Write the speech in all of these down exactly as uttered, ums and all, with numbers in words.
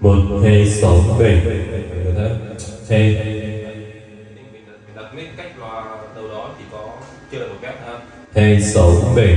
một hai sáu bảy hai đặt mic cách loa đâu đó thì có chưa được ghép ha. hai sáu bảy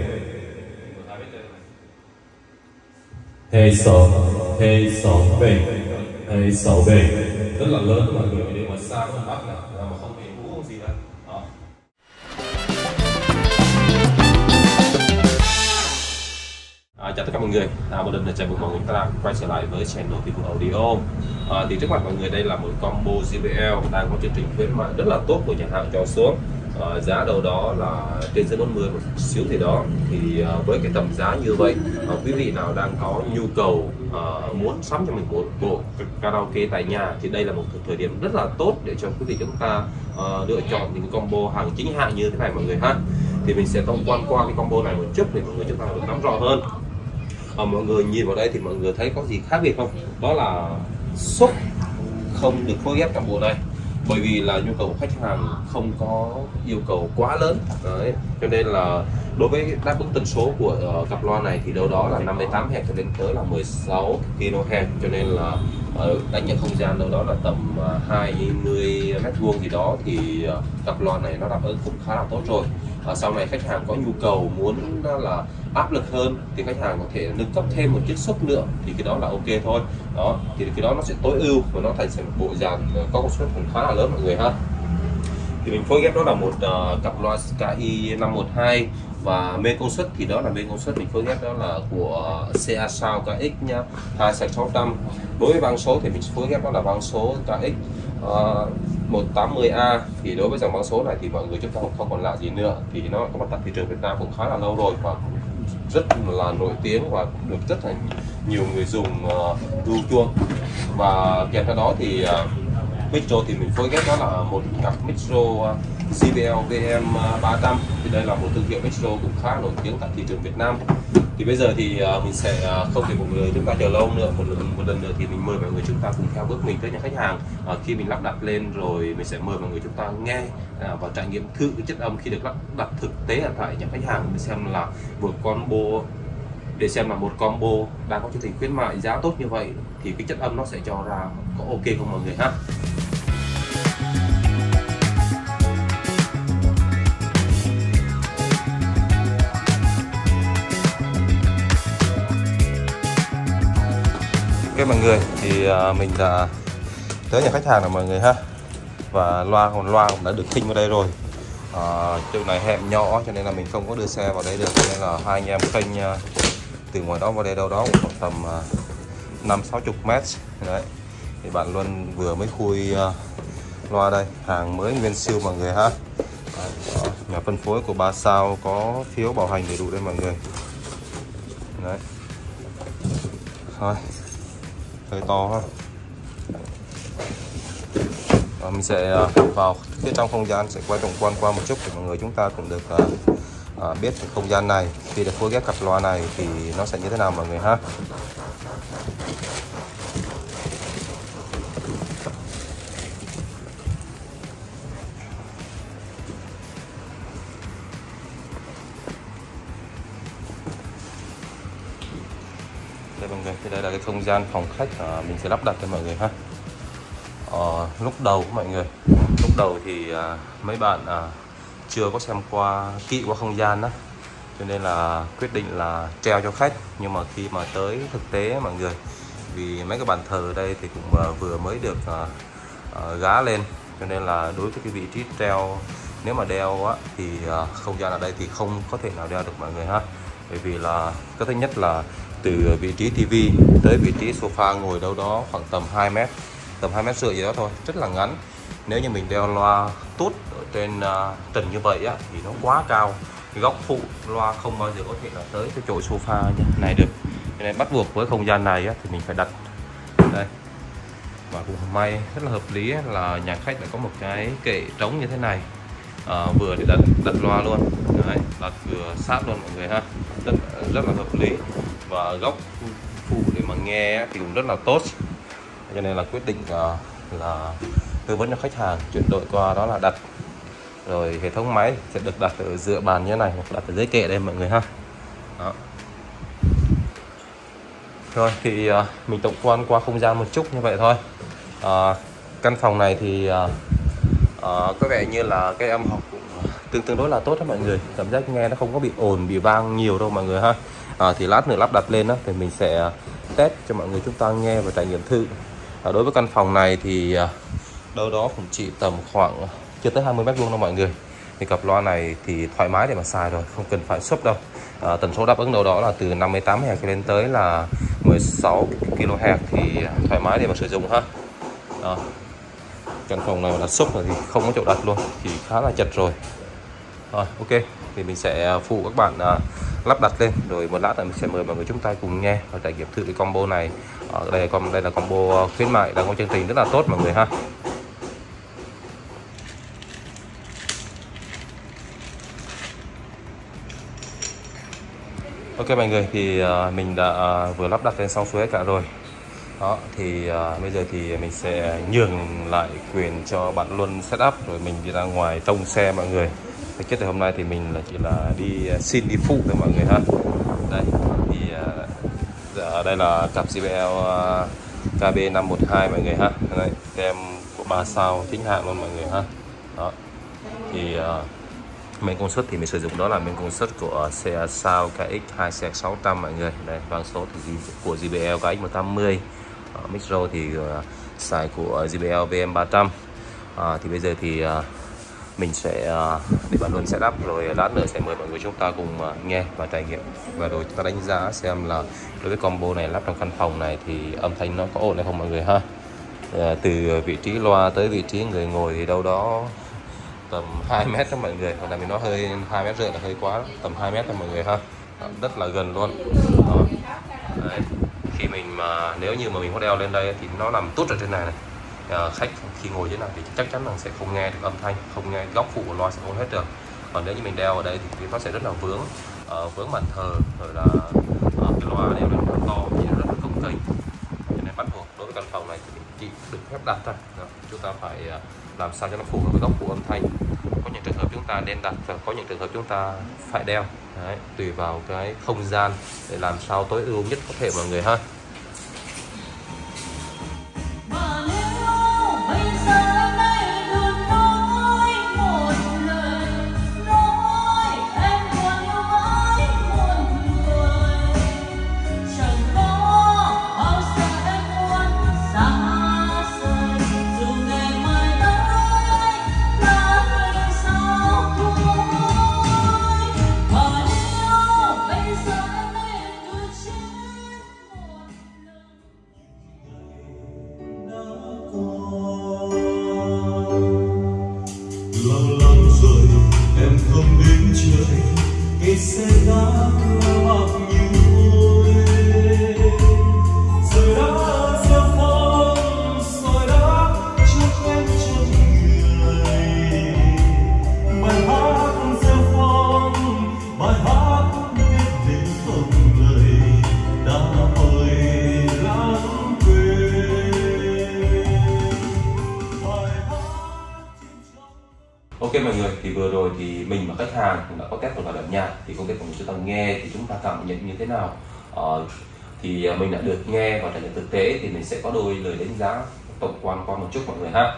hai sáu hai sáu bảy hai sáu bảy rất là lớn mọi người, nếu mà xa hơn Bắc này mà không bị hú không gì hết. Đó. À, chào tất cả mọi người, à, một lần nữa chào mừng mọi người ta quay trở lại với channel Vivo Audio. À, thì trước mặt mọi người đây là một combo gi bê lờ đang có chương trình khuyến mại rất là tốt của nhà hàng cho xuống. À, giá đầu đó là trên dưới bốn mươi một xíu thì đó, thì à, với cái tầm giá như vậy, à, quý vị nào đang có nhu cầu à, muốn sắm cho mình một bộ karaoke tại nhà thì đây là một thời điểm rất là tốt để cho quý vị chúng ta à, lựa chọn những combo hàng chính hãng như thế này mọi người ha. Thì mình sẽ thông quan qua cái combo này một chút để mọi người chúng ta được nắm rõ hơn. À, mọi người nhìn vào đây thì mọi người thấy có gì khác biệt không? Đó là xúc không được phối ghép trong bộ này, bởi vì là nhu cầu của khách hàng không có yêu cầu quá lớn đấy, cho nên là đối với đáp ứng tần số của uh, cặp loa này thì đâu đó là năm mươi tám héc cho đến tới là mười sáu ki lô héc, cho nên là uh, đánh nhận không gian đâu đó là tầm uh, hai mươi mét vuông gì đó thì uh, cặp loa này nó đáp ứng cũng khá là tốt rồi. Uh, sau này khách hàng có nhu cầu muốn uh, là áp lực hơn thì khách hàng có thể nâng cấp thêm một chiếc xúc nữa thì cái đó là ok thôi. Đó thì cái đó nó sẽ tối ưu và nó thành sẽ một bộ dàn có công suất cũng khá là lớn mọi người ha. Thì mình phối ghép đó là một uh, cặp loa Sky năm một hai, và main công suất thì đó là main công suất mình phối ghép đó là của xê a Sound ca ích nhá, hai sáu trăm. Đối với băng số thì mình phối ghép đó là băng số ca ích uh, một tám mươi A. Thì đối với dòng băng số này thì mọi người chúng ta không còn lạ gì nữa, thì nó có mặt tại thị trường Việt Nam cũng khá là lâu rồi và rất là nổi tiếng và được rất là nhiều người dùng uh, ưu chuông. Và kèm theo đó thì uh, micro thì mình phối ghép đó là một cặp micro uh, gi bê lờ vê em ba trăm. Thì đây là một thương hiệu micro cũng khá nổi tiếng tại thị trường Việt Nam. Thì bây giờ thì uh, mình sẽ uh, không để mọi người chúng ta chờ lâu nữa, một lần một lần nữa thì mình mời mọi người chúng ta cùng theo bước mình tới nhà khách hàng. Uh, khi mình lắp đặt lên rồi mình sẽ mời mọi người chúng ta nghe uh, và trải nghiệm thử chất âm khi được lắp đặt thực tế ở tại nhà khách hàng, để xem là một combo để xem là một combo đang có chương trình khuyến mại giá tốt như vậy thì cái chất âm nó sẽ cho ra có ok không mọi người ha. Ok mọi người, thì uh, mình đã tới nhà khách hàng rồi mọi người ha, và loa còn loa cũng đã được khinh vào đây rồi. Uh, chỗ này hẹp nhỏ cho nên là mình không có đưa xe vào đây được, cho nên là hai anh em khinh uh, từ ngoài đó vào đây đâu đó cũng tầm uh, năm sáu chục mét đấy. Thì bạn Luân vừa mới khui uh, loa đây, hàng mới nguyên siêu mọi người ha. Đó, nhà phân phối của ba sao có phiếu bảo hành đầy đủ đây mọi người đấy. Thôi hơi to ha. Và mình sẽ uh, vào phía trong không gian, sẽ quay tổng quan qua một chút để mọi người chúng ta cũng được uh, uh, biết không gian này khi được phối ghép cặp loa này thì nó sẽ như thế nào mọi người ha. Đây mọi người, thì đây là cái không gian phòng khách uh, mình sẽ lắp đặt cho mọi người ha. Ờ, lúc đầu mọi người, lúc đầu thì uh, mấy bạn uh, chưa có xem qua kỹ qua không gian đó, cho nên là quyết định là treo cho khách. Nhưng mà khi mà tới thực tế mọi người, vì mấy cái bàn thờ ở đây thì cũng uh, vừa mới được uh, uh, gá lên, cho nên là đối với cái vị trí treo, nếu mà đeo á, thì uh, không gian ở đây thì không có thể nào đeo được mọi người ha. Bởi vì là cái thứ nhất là từ vị trí tivi tới vị trí sofa ngồi đâu đó khoảng tầm hai mét, tầm hai mét rưỡi gì đó thôi, rất là ngắn. Nếu như mình đeo loa tốt ở trên uh, trần như vậy á, thì nó quá cao, cái góc phụ loa không bao giờ có thể là tới cái chỗ sofa như này được. Cho nên bắt buộc với không gian này á, thì mình phải đặt đây. Và cũng may rất là hợp lý là nhà khách đã có một cái kệ trống như thế này, à, vừa để đặt đặt loa luôn đấy, đặt vừa sát luôn mọi người ha, rất rất là hợp lý. Và góc phụ để mà nghe thì cũng rất là tốt, cho nên là quyết định uh, là tư vấn cho khách hàng chuyển đổi qua đó là đặt. Rồi hệ thống máy sẽ được đặt ở giữa bàn như thế này, hoặc đặt ở dưới kệ đây mọi người ha. Đó. Rồi thì uh, mình tổng quan qua không gian một chút như vậy thôi. Uh, căn phòng này thì uh, uh, có vẻ như là cái âm học cũng tương tương đối là tốt đó mọi người, cảm giác nghe nó không có bị ồn bị vang nhiều đâu mọi người ha. Uh, thì lát nữa lắp đặt lên đó thì mình sẽ test cho mọi người chúng ta nghe và trải nghiệm thử. Uh, đối với căn phòng này thì uh, đâu đó cũng chỉ tầm khoảng chưa tới hai mươi mét vuông đâu mọi người. Thì cặp loa này thì thoải mái để mà xài rồi, không cần phải sub đâu. À, tần số đáp ứng đâu đó là từ năm mươi tám héc lên tới là mười sáu ki lô héc thì thoải mái để mà sử dụng ha. Đó. Căn phòng này là sub rồi thì không có chỗ đặt luôn, thì khá là chật rồi. Rồi ok, thì mình sẽ phụ các bạn à, lắp đặt lên, rồi một lát nữa mình sẽ mời mọi người chúng ta cùng nghe và trải nghiệm thử cái combo này. Ở đây đây là combo khuyến mại đang có chương trình rất là tốt mọi người ha. Ok mọi người, thì uh, mình đã uh, vừa lắp đặt lên xong xuôi cả rồi. Đó thì uh, bây giờ thì mình sẽ nhường lại quyền cho bạn Luân setup, rồi mình đi ra ngoài trông xe mọi người. Thực chất thì hôm nay thì mình là chỉ là đi uh, xin đi phụ với mọi người ha. Đây thì uh, đây là cặp gi bê lờ uh, K B năm một hai mọi người ha. Đây, tem của ba sao chính hãng luôn mọi người ha. Đó thì uh, main công suất thì mình sử dụng đó là main công suất của xe sao K X hai C sáu trăm mọi người. Đây vang số thì của gi bê lờ K X một trăm tám mươi. uh, micro thì uh, xài của gi bê lờ V M ba trăm. uh, thì bây giờ thì uh, mình sẽ uh, để bạn Luân setup, rồi lát nữa sẽ mời mọi người chúng ta cùng uh, nghe và trải nghiệm, và rồi chúng ta đánh giá xem là đối với combo này lắp trong căn phòng này thì âm thanh nó có ổn hay không mọi người ha. uh, từ vị trí loa tới vị trí người ngồi thì đâu đó tầm hai mét đó mọi người, hoặc là mình nói hơi hai mét rưỡi là hơi quá, tầm hai mét thôi mọi người ha. Đó, rất là gần luôn. Đó. Đấy. Khi mình mà nếu như mà mình có đeo lên đây thì nó nằm tút ở trên này này. À, khách khi ngồi dưới này thì chắc chắn là sẽ không nghe được âm thanh, không nghe góc phụ của loa sẽ không hết được. Còn nếu như mình đeo ở đây thì nó sẽ rất là vướng, à, vướng bàn thờ, rồi là à, cái loa đeo lên rất to thì rất là cồng kềnh. Cho nên bắt buộc đối với căn phòng này thì mình chỉ được phép đặt thôi. Đó. Chúng ta phải làm sao cho nó phù hợp với góc phụ âm thanh. Có những trường hợp chúng ta nên đặt và có những trường hợp chúng ta phải đeo. Đấy, tùy vào cái không gian để làm sao tối ưu nhất có thể mọi người ha. Ok mọi người, thì vừa rồi thì mình và khách hàng cũng đã có test một vài đoạn nhạc, thì không biết mọi người chúng ta nghe thì chúng ta cảm nhận như thế nào. Ờ, thì mình đã được nghe và trải nghiệm thực tế thì mình sẽ có đôi lời đánh giá tổng quan qua một chút mọi người ha.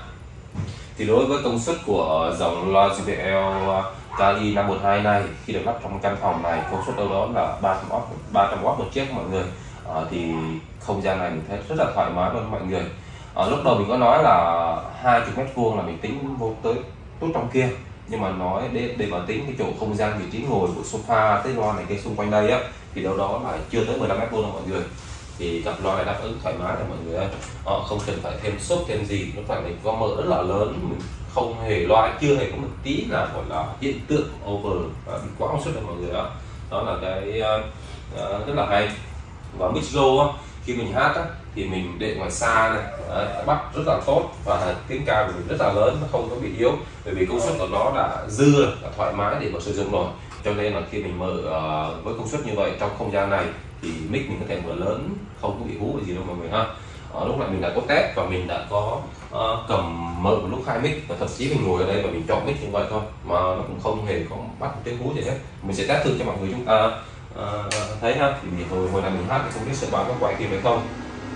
Thì đối với công suất của dòng loa gi bê lờ K I năm một hai này, khi được lắp trong căn phòng này, công suất đâu đó là ba trăm oát một chiếc mọi người. Ờ, thì không gian này mình thấy rất là thoải mái luôn mọi người. Ờ, lúc đầu mình có nói là hai mươi mét vuông là mình tính vô tới tốt trong kia, nhưng mà nói để để mà tính cái chỗ không gian vị trí ngồi của sofa tới loa này cái xung quanh đây á thì đâu đó là chưa tới mười lăm mét vuông đâu mọi người. Thì cặp loa này đáp ứng thoải mái rồi mọi người ơi. Ờ, không cần phải thêm sốt thêm gì, nó phải có mở rất là lớn, mình không hề loại, chưa hề có một tí là gọi là hiện tượng over và bị quá công suất đâu mọi người ạ. Đó là cái uh, rất là hay. Và micro khi mình hát á, thì mình để ngoài xa này, đấy, bắt rất là tốt và tiếng ca của mình rất là lớn, nó không có bị yếu, bởi vì công suất của nó đã dư là thoải mái để mà sử dụng rồi. Cho nên là khi mình mở uh, với công suất như vậy trong không gian này thì mic mình có thể mở lớn, không có bị hú gì đâu mọi người ha. Uh, lúc này mình đã có test và mình đã có uh, cầm mở một lúc hai mic, và thậm chí mình ngồi ở đây và mình chọn mic như vậy thôi mà nó cũng không hề có bắt một tiếng hú gì hết. Mình sẽ test thử cho mọi người chúng ta à, thấy ha, thì hồi hồi nào mình hát thì không biết sẽ báo có quay kịp hay không.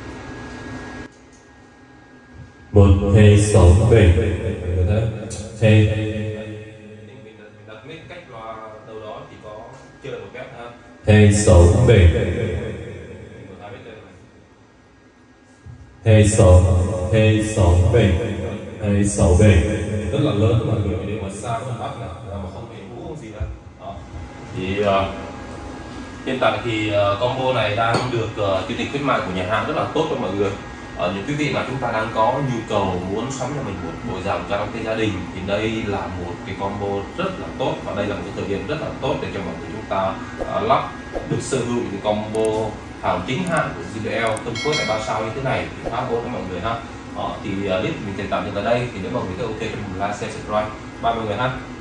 một hai sáu bảy hai Mình đặt mic cách loa đâu đó chỉ có chưa được một mét ha. hai sáu bảy hai sáu hai sáu bảy hai sáu bảy, rất là lớn mọi người, nếu mà xa hơn bắt nào mà không bị hú không gì đâu. Đó. Thì uh, hiện tại thì uh, combo này đang được uh, chương trình khuyến mại của nhà hàng rất là tốt cho mọi người. Ở những quý vị mà chúng ta đang có nhu cầu muốn sắm cho mình một bộ dòng karaoke gia đình thì đây là một cái combo rất là tốt, và đây là một cái thời điểm rất là tốt để cho mọi người chúng ta uh, lắp được sở hữu những combo hàng chính hãng của gi bê lờ phân phối tại ba sao như thế này thì khá tốt cho mọi người ha. Đó, thì uh, clip mình sẽ tạm dừng ở đây, thì nếu mọi người thấy ok thì mình like, share, subscribe. Bye mọi người ha.